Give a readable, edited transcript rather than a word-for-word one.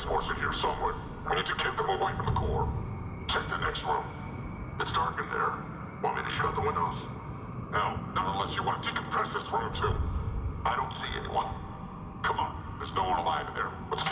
X-Force in here somewhere. We need to keep them away from the core. Check the next room. It's dark in there. Want me to shut the windows? No, not unless you want to decompress this room too. I don't see anyone. Come on, there's no one alive in there. Let's